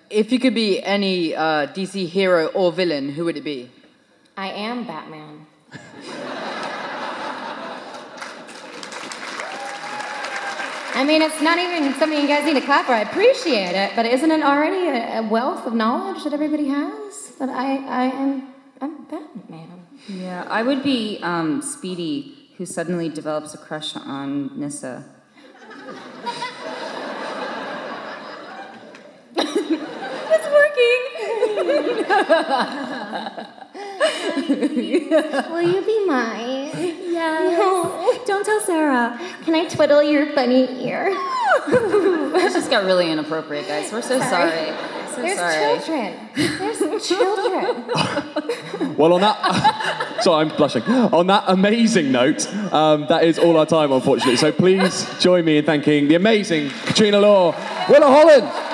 if you could be any DC hero or villain, who would it be? I am Batman. I mean, it's not even something you guys need to clap for. I appreciate it, but isn't it already a wealth of knowledge that everybody has? That I'm Batman. Yeah, I would be Speedy, who suddenly develops a crush on Nissa. It's working. Will you be mine? Yes. No. Don't tell Sarah. Can I twiddle your bunny ear? This just got really inappropriate, guys. We're so sorry. There's children. There's children. Well, on that... Sorry, I'm blushing. On that amazing note, that is all our time, unfortunately. So please join me in thanking the amazing Katrina Law, Willa Holland,